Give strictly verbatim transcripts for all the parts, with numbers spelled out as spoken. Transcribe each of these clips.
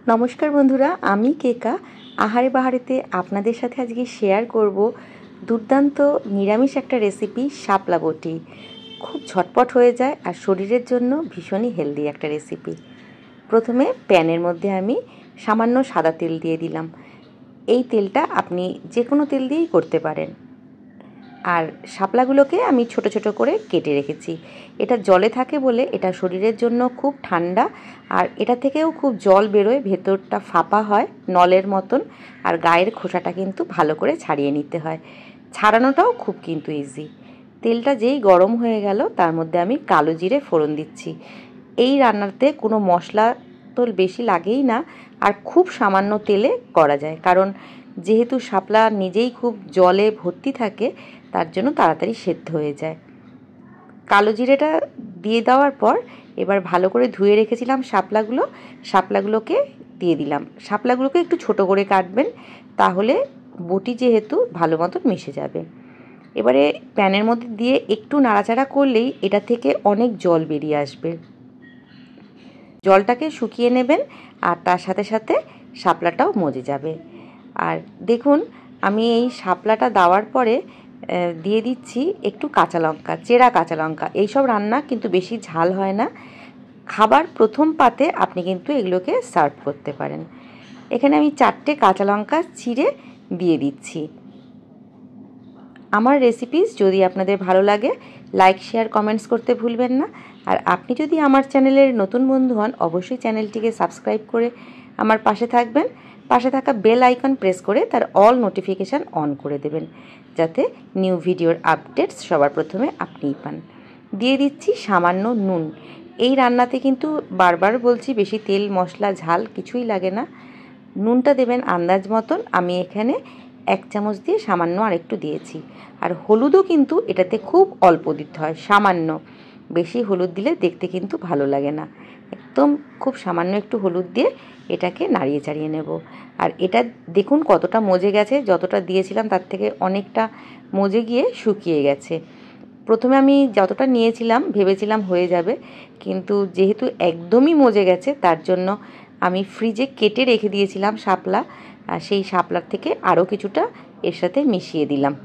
নমস্কার বন্ধুরা, আমি কেকা আহারে বাহারেতে আপনাদের সাথে আজকে শেয়ার করব দুর্দান্ত নিরামিষ একটা রেসিপি শাপলা বটি। খুব ঝটপট হয়ে যায় আর শরীরের জন্য ভীষণই হেলদি একটা রেসিপি। প্রথমে প্যানের মধ্যে আমি সামান্য সাদা তেল দিয়ে দিলাম। এই তেলটা আপনি যে কোনো তেল দিয়েই করতে পারেন। আর শাপলাগুলোকে আমি ছোট ছোট করে কেটে রেখেছি। এটা জলে থাকে বলে এটা শরীরের জন্য খুব ঠান্ডা, আর এটা থেকেও খুব জল বেরোয়, ভেতরটা ফাঁপা হয় নলের মতন। আর গায়ের খোসাটা কিন্তু ভালো করে ছাড়িয়ে নিতে হয়, ছাড়ানোটাও খুব কিন্তু ইজি। তেলটা যেই গরম হয়ে গেল তার মধ্যে আমি কালো জিরে ফোড়ন দিচ্ছি। এই রান্নাতে কোনো মশলা তো বেশি লাগেই না, আর খুব সামান্য তেলে করা যায়, কারণ যেহেতু শাপলা নিজেই খুব জলে ভর্তি থাকে তার জন্য তাড়াতাড়ি সেদ্ধ হয়ে যায়। কালো জিরেটা দিয়ে দেওয়ার পর এবার ভালো করে ধুয়ে রেখেছিলাম শাপলাগুলো শাপলাগুলোকে দিয়ে দিলাম। শাপলাগুলোকে একটু ছোট করে কাটবেন, তাহলে বটি যেহেতু ভালো মতন মিশে যাবে। এবারে প্যানের মধ্যে দিয়ে একটু নাড়াচাড়া করলেই এটা থেকে অনেক জল বেরিয়ে আসবে। জলটাকে শুকিয়ে নেবেন আর তার সাথে সাথে শাপলাটাও মজে যাবে। আর দেখুন, আমি এই শাপলাটা দেওয়ার পরে দিয়ে দিচ্ছি একটু কাঁচা লঙ্কা, চেরা কাঁচা লঙ্কা। এইসব রান্না কিন্তু বেশি ঝাল হয় না। খাবার প্রথম পাতে আপনি কিন্তু এগুলোকে সার্ভ করতে পারেন। এখানে আমি চারটে কাঁচা লঙ্কা চিড়ে দিয়ে দিচ্ছি। আমার রেসিপিস যদি আপনাদের ভালো লাগে, লাইক শেয়ার কমেন্টস করতে ভুলবেন না। আর আপনি যদি আমার চ্যানেলের নতুন বন্ধু হন, অবশ্যই চ্যানেলটিকে সাবস্ক্রাইব করে আমার পাশে থাকবেন। পাশে থাকা বেল আইকন প্রেস করে তার অল নোটিফিকেশান অন করে দেবেন, যাতে নিউ ভিডিওর আপডেটস সবার প্রথমে আপনিই পান। দিয়ে দিচ্ছি সামান্য নুন। এই রান্নাতে কিন্তু বারবার বলছি, বেশি তেল মশলা ঝাল কিছুই লাগে না। নুনটা দেবেন আন্দাজ মতন। আমি এখানে এক চামচ দিয়ে সামান্য আর একটু দিয়েছি। আর হলুদও কিন্তু এটাতে খুব অল্প দিতে হয়, সামান্য। বেশি হলুদ দিলে দেখতে কিন্তু ভালো লাগে না। একদম খুব সামান্য একটু হলুদ দিয়ে এটাকে নাড়িয়ে চাড়িয়ে নেব। আর এটা দেখুন কতটা মজে গেছে, যতটা দিয়েছিলাম তার থেকে অনেকটা মজে গিয়ে শুকিয়ে গেছে। প্রথমে আমি যতটা নিয়েছিলাম ভেবেছিলাম হয়ে যাবে, কিন্তু যেহেতু একদমই মজে গেছে তার জন্য আমি ফ্রিজে কেটে রেখে দিয়েছিলাম শাপলা, আর সেই শাপলার থেকে আরও কিছুটা এর সাথে মিশিয়ে দিলাম।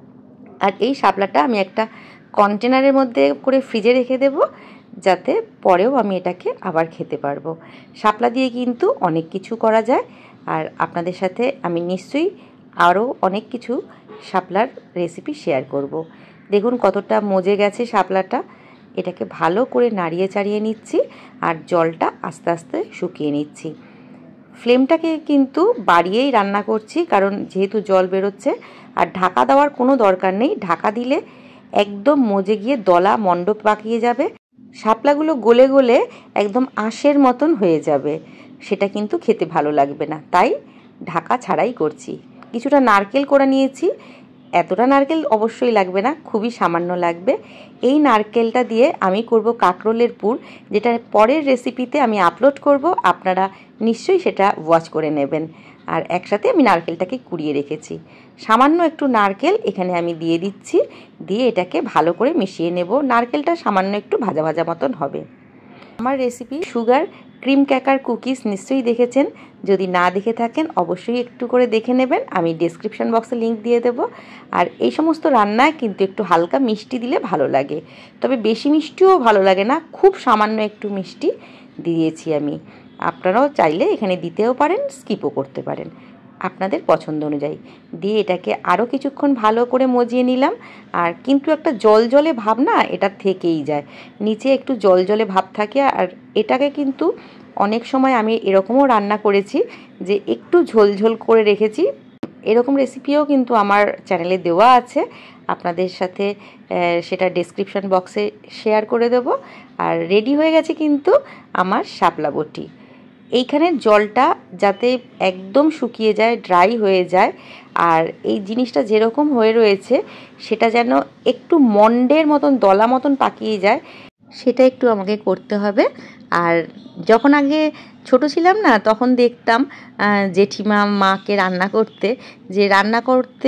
আর এই শাপলাটা আমি একটা কন্টেনারের মধ্যে করে ফ্রিজে রেখে দেব, যাতে পরেও আমি এটাকে আবার খেতে পারবো। শাপলা দিয়ে কিন্তু অনেক কিছু করা যায়, আর আপনাদের সাথে আমি নিশ্চয়ই আরও অনেক কিছু শাপলার রেসিপি শেয়ার করব। দেখুন কতটা মজে গেছে শাপলাটা। এটাকে ভালো করে নাড়িয়ে চাড়িয়ে নিচ্ছি আর জলটা আস্তে আস্তে শুকিয়ে নিচ্ছি। ফ্লেমটাকে কিন্তু বাড়িয়েই রান্না করছি, কারণ যেহেতু জল বেরোচ্ছে। আর ঢাকা দেওয়ার কোনো দরকার নেই, ঢাকা দিলে একদম মজে গিয়ে দলা মণ্ডপ পাকিয়ে যাবে, শাপলাগুলো গলে গলে একদম আঁশের মতন হয়ে যাবে। সেটা কিন্তু খেতে ভালো লাগবে না, তাই ঢাকা ছাড়াই করছি। কিছুটা নারকেল করে নিয়েছি। এতটা নারকেল অবশ্যই লাগবে না, খুবই সামান্য লাগবে। এই নারকেলটা দিয়ে আমি করব কাঁকরোলের পুর, যেটা পরের রেসিপিতে আমি আপলোড করব। আপনারা নিশ্চয়ই সেটা ওয়াচ করে নেবেন। আর একসাথে আমি নারকেলটাকে কুড়িয়ে রেখেছি। সামান্য একটু নারকেল এখানে আমি দিয়ে দিচ্ছি, দিয়ে এটাকে ভালো করে মিশিয়ে নেব। নারকেলটা সামান্য একটু ভাজা ভাজা মতন হবে। আমার recipe sugar cream cracker cookies নিশ্চয়ই দেখেছেন। যদি না দেখে থাকেন অবশ্যই একটু করে দেখে নেবেন, আমি ডেসক্রিপশন বক্সে লিঙ্ক দিয়ে দেব। আর এই সমস্ত রান্নায় কিন্তু একটু হালকা মিষ্টি দিলে ভালো লাগে, তবে বেশি মিষ্টিও ভালো লাগে না, খুব সামান্য একটু মিষ্টি দিয়েছি আমি। আপনারাও চাইলে এখানে দিতেও পারেন, স্কিপও করতে পারেন, আপনাদের পছন্দ অনুযায়ী। দিয়ে এটাকে আরও কিছুক্ষণ ভালো করে মজিয়ে নিলাম। আর কিন্তু একটা জল জলে ভাব না এটা থেকেই যায়, নিচে একটু জল জলে ভাব থাকে। আর এটাকে কিন্তু অনেক সময় আমি এরকমও রান্না করেছি যে একটু ঝোলঝোল করে রেখেছি। এরকম রেসিপিও কিন্তু আমার চ্যানেলে দেওয়া আছে, আপনাদের সাথে সেটা ডেসক্রিপশন বক্সে শেয়ার করে দেব। আর রেডি হয়ে গেছে কিন্তু আমার শাপলা বটি। এইখানের জলটা যাতে একদম শুকিয়ে যায়, ড্রাই হয়ে যায়, আর এই জিনিসটা যেরকম হয়ে রয়েছে সেটা যেন একটু মন্ডের মতন দলা মতন পাকিয়ে যায়, সেটা একটু আমাকে করতে হবে। আর যখন আগে ছোট ছিলাম না, তখন দেখতাম জেঠিমা মাকে রান্না করতে, যে রান্না করতে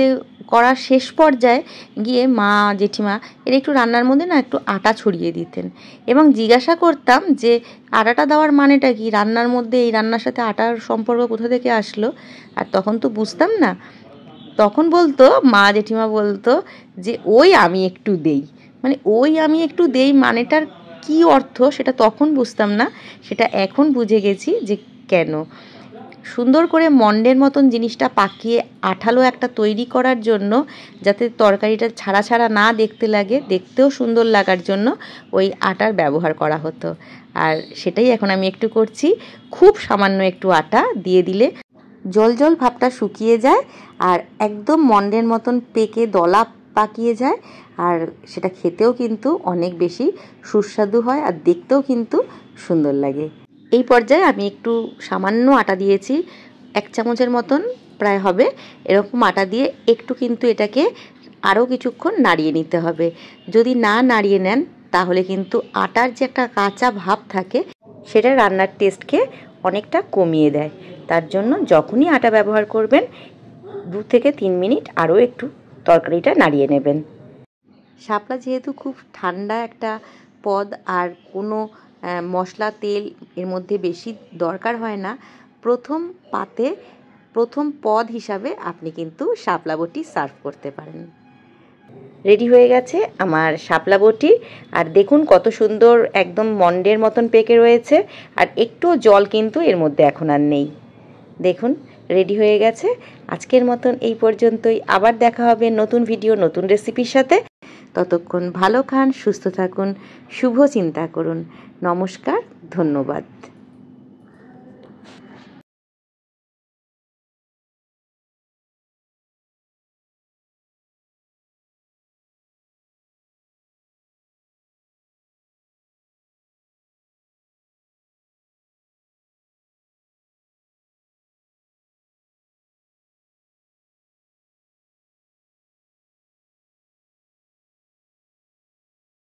করার শেষ পর্যায়ে গিয়ে মা জেঠিমা এর একটু রান্নার মধ্যে না একটু আটা ছড়িয়ে দিতেন এবং জিজ্ঞাসা করতাম যে আটাটা দেওয়ার মানেটা কি, রান্নার মধ্যে এই রান্নার সাথে আটার সম্পর্ক কোথা থেকে আসলো। আর তখন তো বুঝতাম না, তখন বলতো মা জেঠিমা বলতো যে ওই আমি একটু দেই, মানে ওই আমি একটু দেই মানেটার কি অর্থ সেটা তখন বুঝতাম না, সেটা এখন বুঝে গেছি যে কেন। সুন্দর করে মন্ডের মতন জিনিসটা পাকিয়ে আঠালো একটা তৈরি করার জন্য, যাতে তরকারিটা ছাড়া ছাড়া না দেখতে লাগে, দেখতেও সুন্দর লাগার জন্য ওই আটার ব্যবহার করা হতো। আর সেটাই এখন আমি একটু করছি। খুব সামান্য একটু আটা দিয়ে দিলে জল জল ভাবটা শুকিয়ে যায় আর একদম মন্ডের মতন পেকে দলা পাকিয়ে যায়, আর সেটা খেতেও কিন্তু অনেক বেশি সুস্বাদু হয় আর দেখতেও কিন্তু সুন্দর লাগে। এই পর্যায়ে আমি একটু সামান্য আটা দিয়েছি, এক চামচের মতন প্রায় হবে, এরকম আটা দিয়ে একটু কিন্তু এটাকে আরও কিছুক্ষণ নাড়িয়ে নিতে হবে। যদি না নাড়িয়ে নেন তাহলে কিন্তু আটার যে একটা কাঁচা ভাব থাকে সেটা রান্নার টেস্টকে অনেকটা কমিয়ে দেয়। তার জন্য যখনই আটা ব্যবহার করবেন দু থেকে তিন মিনিট আরও একটু তরকারিটা নাড়িয়ে নেবেন। শাপলা যেহেতু খুব ঠান্ডা একটা পদ আর কোনো মশলা তেল এর মধ্যে বেশি দরকার হয় না, প্রথম পাতে প্রথম পদ হিসাবে আপনি কিন্তু শাপলা বটি সার্ভ করতে পারেন। রেডি হয়ে গেছে আমার শাপলা বটি, আর দেখুন কত সুন্দর একদম মন্ডের মতন পেকে রয়েছে, আর একটুও জল কিন্তু এর মধ্যে এখন আর নেই। দেখুন রেডি হয়ে গেছে। আজকের মতন এই পর্যন্তই, আবার দেখা হবে নতুন ভিডিও নতুন রেসিপির সাথে। ততক্ষণ ভালো খান, সুস্থ থাকুন, শুভ চিন্তা করুন। নমস্কার, ধন্যবাদ।